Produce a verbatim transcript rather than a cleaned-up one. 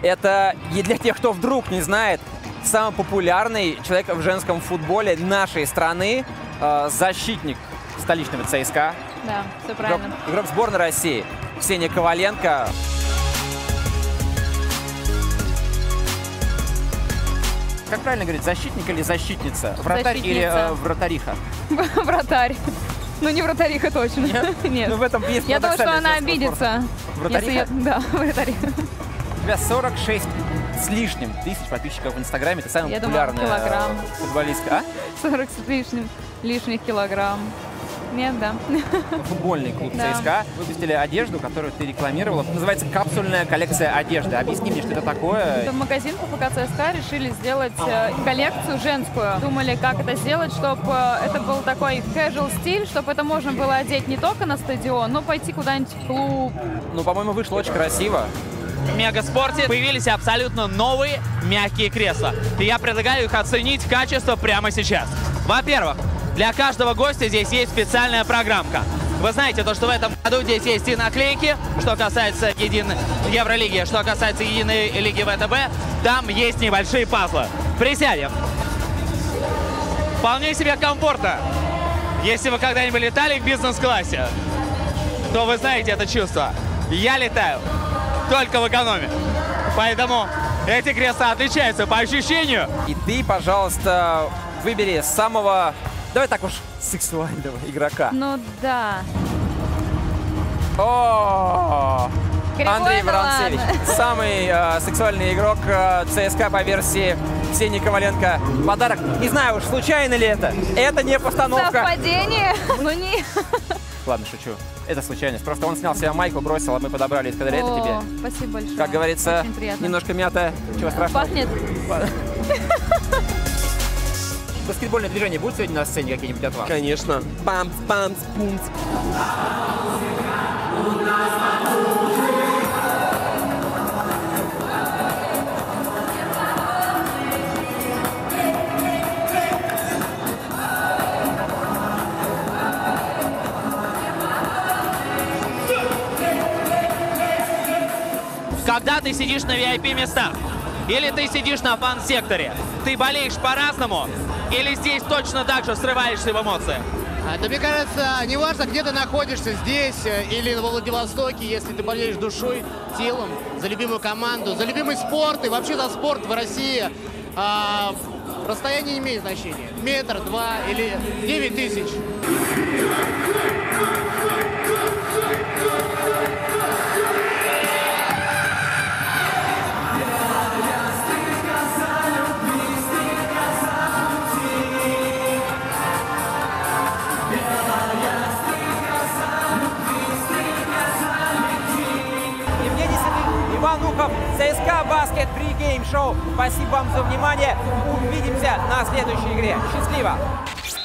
Это, и для тех, кто вдруг не знает, самый популярный человек в женском футболе нашей страны, э, защитник столичного ЦСКА. Да, все правильно. Игрок, игрок сборной России Ксения Коваленко. Как правильно говорить, защитник или защитница? Вратарь или э, вратариха? Вратарь. Ну, не вратариха точно. Нет? Нет. Ну, в этом есть Я думаю, что она обидится. Вратариха? Если... Да, вратариха. У тебя сорок шесть с лишним тысяч подписчиков в Инстаграме. Ты самая Я популярная думала, килограмм. футболистка. А? сорок с лишним лишних килограмм. Нет, да. Футбольный клуб Да. ЦСКА выпустили одежду, которую ты рекламировала. Называется капсульная коллекция одежды. Объясни мне, что это такое. В магазин ПФК ЦСКА решили сделать э, коллекцию женскую. Думали, как это сделать, чтобы э, это был такой casual стиль, чтобы это можно было одеть не только на стадион, но пойти куда-нибудь в клуб. Ну, по-моему, вышло очень красиво. В Мегаспорте появились абсолютно новые мягкие кресла. И я предлагаю их оценить качество прямо сейчас. Во-первых, для каждого гостя здесь есть специальная программка. Вы знаете, то, что в этом году здесь есть и наклейки, что касается единой Евролиги, что касается единой лиги ВТБ, там есть небольшие пазлы. Присядем. Вполне себе комфортно. Если вы когда-нибудь летали в бизнес-классе, то вы знаете это чувство. Я летаю только в экономе. Поэтому эти кресла отличаются по ощущению. И ты, пожалуйста, выбери самого, давай так уж, сексуального игрока. Ну да. О, Кривой, Андрей да Воронцевич, ладно. самый э, сексуальный игрок э, ЦСКА по версии Ксении Коваленко. Подарок, не знаю уж, случайно ли это. Это не постановка. Совпадение? Ну не. Ладно, шучу. Это случайность. Просто он снял себе майку, бросил, а мы подобрали и сказали, это тебе. О, спасибо большое. Как говорится, Очень приятно. немножко мята. Чего страшного? Пахнет? Баскетбольное движение будет сегодня на сцене какие-нибудь от вас? Конечно. Памс, памс, пумс. Когда ты сидишь на ви ай пи местах, или ты сидишь на фан-секторе, ты болеешь по-разному, или здесь точно так же срываешься в эмоциях? Да мне кажется, неважно, где ты находишься, здесь или во Владивостоке, если ты болеешь душой, телом за любимую команду, за любимый спорт и вообще за спорт в России, а, расстояние не имеет значения. Метр, два или девять тысяч. Евгений Сидых, Иван Ухов, ЦСКА Баскет Pre-Game Show. Спасибо вам за внимание. Увидимся на следующей игре. Счастливо!